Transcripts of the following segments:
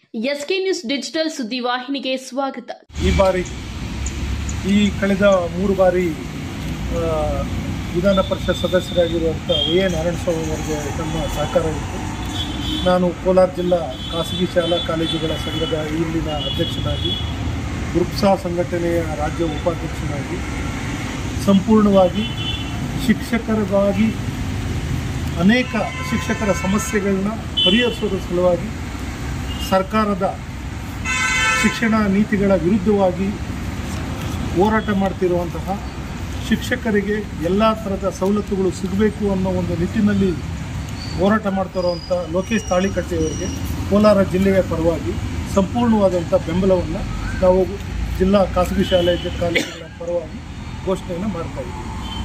SK news digital ಸುದ್ದಿವಾಹಿನಿಗೆ ಸ್ವಾಗತ. ಈ ಬಾರಿ ಕಳೆದ 3 ಬಾರಿ ವಿಧಾನ ಪರಿಷತ್ ಸದಸ್ಯರಾಗಿರುವಂಥ ಎ ನಾರಾಯಣಸ್ವಾಮಿ ಅವರಿಗೆ ನಮ್ಮ ಸಹಕಾರ ಇತ್ತು. ನಾನು ಕೋಲಾರ ಜಿಲ್ಲಾ ಖಾಸಗಿ ಶಾಲಾ ಕಾಲೇಜುಗಳ ಸಂಘದ ಇಲ್ಲಿನ ಅಧ್ಯಕ್ಷನಾಗಿ, ಗ್ರೂಪ್ಸಾ ಸಂಘಟನೆಯ ರಾಜ್ಯ ಉಪಾಧ್ಯಕ್ಷನಾಗಿ, ಸಂಪೂರ್ಣವಾಗಿ ಶಿಕ್ಷಕರಿಗಾಗಿ ಅನೇಕ ಶಿಕ್ಷಕರ ಸಮಸ್ಯೆಗಳನ್ನ ಪರಿಹರಿಸೋದ್ರ ಸಲುವಾಗಿ ಸರ್ಕಾರದ ಶಿಕ್ಷಣ ನೀತಿಗಳ ವಿರುದ್ಧವಾಗಿ ಹೋರಾಟ ಮಾಡ್ತಿರುವಂತಹ, ಶಿಕ್ಷಕರಿಗೆ ಎಲ್ಲ ಥರದ ಸವಲತ್ತುಗಳು ಸಿಗಬೇಕು ಅನ್ನೋ ಒಂದು ನಿಟ್ಟಿನಲ್ಲಿ ಹೋರಾಟ ಮಾಡ್ತಿರುವಂಥ ಲೋಕೇಶ್ ತಾಳಿಕಟ್ಟೆಯವರಿಗೆ ಕೋಲಾರ ಜಿಲ್ಲೆಯ ಪರವಾಗಿ ಸಂಪೂರ್ಣವಾದಂಥ ಬೆಂಬಲವನ್ನು ನಾವು ಜಿಲ್ಲಾ ಖಾಸಗಿ ಶಾಲೆ ಕಾಲೇಜುಗಳ ಪರವಾಗಿ ಘೋಷಣೆಯನ್ನು ಮಾಡ್ತಾ ಇದ್ದೀವಿ.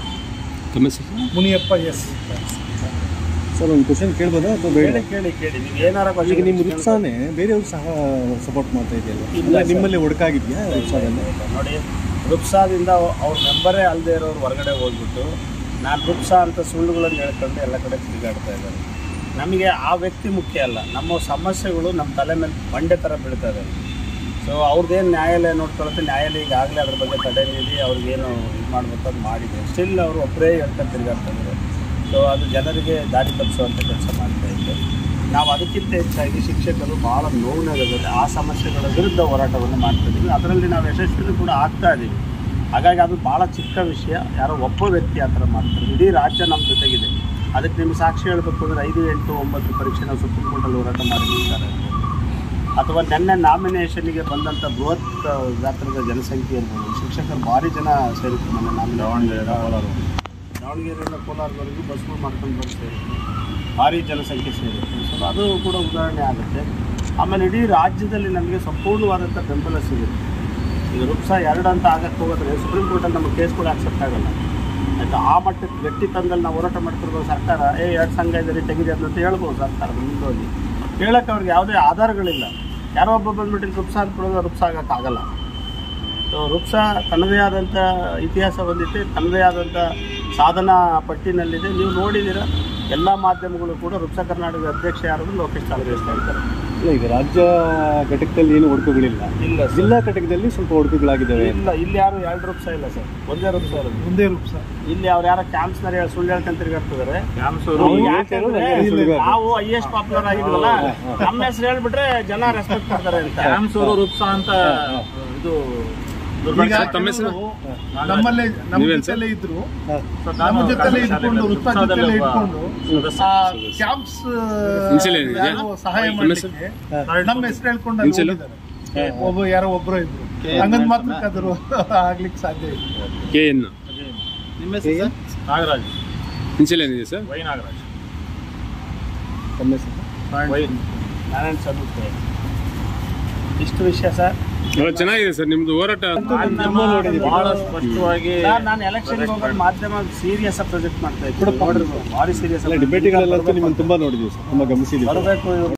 ಮುನಿಯಪ್ಪ ಎಸ್ ಸರ್, ಒಂದು ಕ್ವಶನ್ ಕೇಳ್ಬೋದಾ ಅಥವಾ ಬೇಡ? ಕೇಳಿ ನೀವು ಏನಾರ ಈಗ ನಿಮ್ಮ ರುಪ್ಸಾನೇ ಬೇರೆಯವ್ರು ಸಹ ಸಪೋರ್ಟ್ ಮಾಡ್ತಾ ಇದೆಯಲ್ಲ, ಇಲ್ಲ ನಿಮ್ಮಲ್ಲಿ ಒಡಕಾಗಿದೆಯಾ ರುಪ್ಸಾದಲ್ಲಿ? ನೋಡಿ, ರುಪ್ಸಾದಿಂದ ಅವ್ರ ಮೆಂಬರೇ ಅಲ್ಲದೆ ಇರೋರು ಹೊರಗಡೆ ಹೋಗ್ಬಿಟ್ಟು ನಾನು ರುಪ್ಸಾ ಅಂತ ಸುಳ್ಳುಗಳನ್ನು ಹೇಳ್ಕೊಂಡು ಎಲ್ಲ ಕಡೆ ತಿರುಗಾಡ್ತಾ ಇದ್ದಾರೆ. ನಮಗೆ ಆ ವ್ಯಕ್ತಿ ಮುಖ್ಯ ಅಲ್ಲ, ನಮ್ಮ ಸಮಸ್ಯೆಗಳು ನಮ್ಮ ತಲೆ ಮೇಲೆ ಬಂಡೆ ಥರ ಬೀಳ್ತಾ ಇದ್ದಾವೆ. ಸೊ ಅವ್ರದ್ದೇನು ನ್ಯಾಯಾಲಯ ನೋಡ್ಕೊಳುತ್ತೆ, ನ್ಯಾಯಾಲಯ ಈಗಾಗಲೇ ಅದ್ರ ಬಗ್ಗೆ ತಡೆ ನೀಡಿ ಅವ್ರಿಗೇನು ಇದು ಮಾಡ್ಬೇಕು ಅದು ಮಾಡಿದೆ. ಸ್ಟಿಲ್ ಅವರು ಒಬ್ಬರೇ ಹೇಳ್ಕೊಂಡು ತಿರುಗಾಡ್ತಾ ಇದ್ದಾರೆ. ಸೊ ಅದು ಜನರಿಗೆ ದಾರಿ ತಪ್ಪಿಸುವಂಥ ಕೆಲಸ ಮಾಡ್ತಾ ಇದ್ದೆ. ನಾವು ಅದಕ್ಕಿಂತ ಹೆಚ್ಚಾಗಿ ಶಿಕ್ಷಕರು ಭಾಳ ನೋವಿನಾಗುತ್ತೆ, ಆ ಸಮಸ್ಯೆಗಳ ವಿರುದ್ಧ ಹೋರಾಟವನ್ನು ಮಾಡ್ತಾಯಿದ್ದೀವಿ. ಅದರಲ್ಲಿ ನಾವು ಯಶಸ್ವಿನೂ ಕೂಡ ಆಗ್ತಾ ಇದ್ದೀವಿ. ಹಾಗಾಗಿ ಅದು ಭಾಳ ಚಿಕ್ಕ ವಿಷಯ, ಯಾರೋ ಒಬ್ಬ ವ್ಯಕ್ತಿ ಆ ಥರ ಮಾಡ್ತಾರೆ. ಇಡೀ ರಾಜ್ಯ ನಮ್ಮ ಜೊತೆಗಿದೆ. ಅದಕ್ಕೆ ನಿಮಗೆ ಸಾಕ್ಷಿ ಹೇಳಬೇಕು ಅಂದರೆ 5, 8, 9 ಪರೀಕ್ಷೆ ನಾವು ಸುಪ್ರೀಂ ಕೋರ್ಟಲ್ಲಿ ಹೋರಾಟ ಮಾಡಿರ್ತಾರೆ, ಅಥವಾ ನೆನ್ನೆ ನಾಮಿನೇಷನ್ಗೆ ಬಂದಂಥ ಬೃಹತ್ ಗಾತ್ರದ ಜನಸಂಖ್ಯೆ ಇರ್ಬೋದು. ಶಿಕ್ಷಕರು ಭಾರಿ ಜನ ಸೇರಿತ್ತು ಮೊನ್ನೆ ದಾವಣಗೆರೆಯಿಂದ ಕೋಲಾರದವರೆಗೂ ಬಸ್ಗಳು ಮಾಡ್ಕೊಂಡು ಬರ್ತಾರೆ, ಭಾರಿ ಜನಸಂಖ್ಯೆ ಸೇರುತ್ತೆ. ಸೊ ಅದು ಕೂಡ ಉದಾಹರಣೆ ಆಗುತ್ತೆ. ಆಮೇಲೆ ಇಡೀ ರಾಜ್ಯದಲ್ಲಿ ನಮಗೆ ಸಂಪೂರ್ಣವಾದಂಥ ಬೆಂಬಲ ಸಿಗುತ್ತೆ. ಈಗ ರುಪ್ಸಾ 2 ಅಂತ ಆಗಕ್ಕೆ ಹೋಗೋದ್ರೆ ಸುಪ್ರೀಂ ಕೋರ್ಟಲ್ಲಿ ನಮ್ಮ ಕೇಸ್ ಕೂಡ ಆಕ್ಸೆಪ್ಟ್ ಆಗೋಲ್ಲ. ಆಯಿತು, ಆ ಮಟ್ಟಕ್ಕೆ ಗಟ್ಟಿ ತಂದಲ್ಲಿ ನಾವು ಹೋರಾಟ ಮಾಡ್ತಿರ್ಬೋದು. ಸರ್ಕಾರ 2 ಸಂಘ ಇದ್ದಾರೆ ತೆಗಿದೆ ಅಂತ ಹೇಳ್ಬೋದು, ಸರ್ಕಾರ ಮುಂದೋಗಿ ಹೇಳೋಕ್ಕೆ ಅವ್ರಿಗೆ ಯಾವುದೇ ಆಧಾರಗಳಿಲ್ಲ. ಯಾರೋ ಒಬ್ಬ ಬಂದುಬಿಟ್ಟು ರುಪ್ಸಾ ಅಂತ ರುಪ್ಸಾ ಆಗೋಕ್ಕಾಗಲ್ಲ. ಸೊ ರುಪ್ಸಾ ತನ್ನದೇ ಆದಂಥ ಇತಿಹಾಸ ಹೊಂದಿದೆ, ತನ್ನದೇ ಆದಂಥ ಸಾಧನಾ ಪಟ್ಟಿನಲ್ಲಿದೆ. ನೀವು ನೋಡಿದ್ದೀರ, ಎಲ್ಲ ಮಾಧ್ಯಮಗಳು ಕೂಡ ರುಪ್ಸಾ ಕರ್ನಾಟಕದ ಅಧ್ಯಕ್ಷ ಯಾರು ಲೋಕೇಶ್ ತಾಳಿಕಟ್ಟೆ ಇರ್ತಾರೆ. ಇಲ್ಲ, ಈಗ ರಾಜ್ಯ ಘಟಕದಲ್ಲಿ ಏನು ಒಡಕುಗಳಿಲ್ಲ, ಇಲ್ಲ ಜಿಲ್ಲಾ ಘಟಕದಲ್ಲಿ ಸ್ವಲ್ಪ ಒಡಕುಗಳಾಗಿದ್ದಾವೆ. ಇಲ್ಲ, ಇಲ್ಲಿ ಯಾರು 2 ರುಪ್ಸಾ ಇಲ್ಲ ಸರ್, ಒಂದೇ ರುಪ್ಸಾ ಇರೋದು. ಒಂದೇ ರುಪ್ಸಾ. ಇಲ್ಲಿ ಅವ್ರು ಯಾರೋ ಕ್ಯಾಂಪ್ಸ್ನಲ್ಲಿ ಸುಳ್ಳು ಹೇಳ್ಕೊಂಡು ತಿರುಗಾಡ್ತಿದ್ದಾರೆ. ನಾವು ಹೈಯೆಸ್ಟ್ ಪಾಪ್ಯುಲರ್ ಆಗಿದ್ವಲ್ಲ, ನಮ್ಮ ಹೆಸರು ಹೇಳ್ಬಿಟ್ರೆ ಜನ ರೆಸ್ಪೆಕ್ಟ್ ಮಾಡ್ತಾರೆ ಅಂತ. ಕ್ಯಾಂಪ್ಸೂರು ರುಪ್ಸಾ ಅಂತ ಇದು ನಮ್ಮಲ್ಲೇ ನಮ್ಮ ಜೊತೆಲೇ ಇದ್ರು, ನಮ್ಮ ಜೊತೆಲೇ ಇಟ್ಕೊಂಡು ರುಪ್ಸಾ ಜೊತೆಲೇ ಇಟ್ಕೊಂಡು ಕ್ಯಾಂಪ್ಸ್ ಸಹಾಯ ಮಾಡಲಿಕ್ಕೆ ನಮ್ಮ ಹೆಸರು ಹೇಳ್ಕೊಂಡು ಹೋಗಿದ್ದಾರೆ. ಯಾರೋ ಒಬ್ಬರು ಇದ್ರು, ಹಂಗಂದ್ ಮಾತ್ರಕ್ಕೆ ಅದ್ರ ಆಗ್ಲಿಕ್ಕೆ ಸಾಧ್ಯ ಇಲ್ಲ. ನಿಮ್ಮ ಹೆಸರು ನಾಗರಾಜ್, ಏನಿದೆ ಸರ್? ವೈ ನಾಗರಾಜ್. ತಮ್ಮ ಹೆಸರು? ನಾರಾಯಣ್ ಸರ್. ಇಷ್ಟು ವಿಷಯ ಸರ್. ಚೆನ್ನಾಗಿದೆ ಸರ್ ನಿಮ್ದು ಹೋರಾಟ. ಬಹಳ ಸ್ಪಷ್ಟವಾಗಿ ನಾನು ಎಲೆಕ್ಷನ್ಗೆ ಹೋಗೋದು ಮಾಧ್ಯಮ ಸೀರಿಯಸ್ ಪ್ರೊಜೆಕ್ಟ್ ಮಾಡ್ತಾ ಇದ್ದೀನಿ. ಭಾರಿ ಸೀರಿಯಸ್ ಡಿಬೇಟ್ಗಳೆಲ್ಲ ನಿಮ್ಮನ್ನು ತುಂಬಾ ನೋಡಿದ್ದೀವಿ ಸರ್, ತುಂಬಾ ಗಮನಿಸಿದ್ದೀವಿ. ಬರಬೇಕು